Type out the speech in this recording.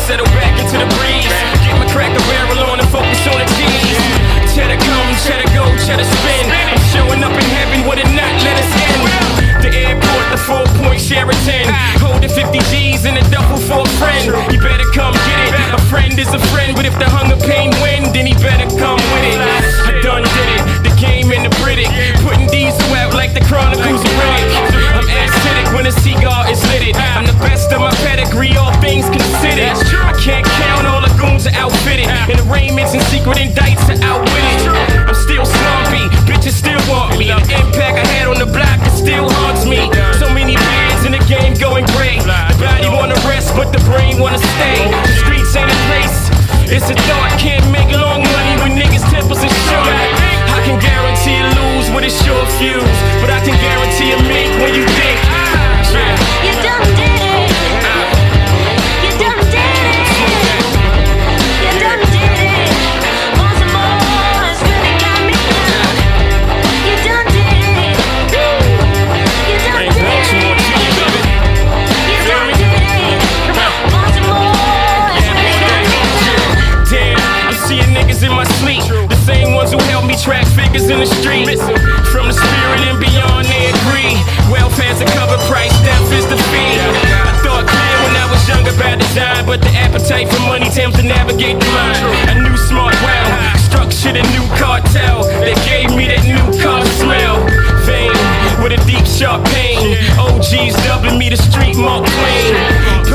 settle back into the breeze. Get my Cracker Barrel on and focus on the G's. Cheddar come, cheddar go, cheddar spin. I'm showing up in heaven with a nut, let us in. The airport, the 4-point Sheraton. Holding 50 G's in a duffel for a friend. You better come get it. A friend is a friend, but if the hunger pain win, then he better come with it. I done did it, the game and the British. Putting diesel out like the Chronicles of Riddick. I'm acidic when a cigar is lit. I'm the best of my pedigree, all things considered. I can't count, all the goons are outfitted. And arraignments and secret indicts are outwitted. I'm still slumpy, bitches still want me. The impact I had on the block, it still haunts me. So many beers in the game going great. The body wanna rest, but the brain wanna stay. The streets ain't a place, it's a thought. Can't make long money when niggas' temples are short. I can guarantee you lose with a short fuse, but I can guarantee you make when you think. You done did it. You done did it. You done did it. Want some more? It's really got me now. You done did it. You done did it. You done did it. Want some more? It's really got me now. Damn, I'm seeing niggas in my sleep. The same ones who helped me track figures in the street. From the spirit and beyond, they agree. Welfare's a cover price, death is the fee. I thought clear when I was younger about design, but the appetite for money tends to navigate the mind. A new smart well, structured a new cartel that gave me that new car smell. Fame with a deep sharp pain. OGs dubbing me the street Mark Twain.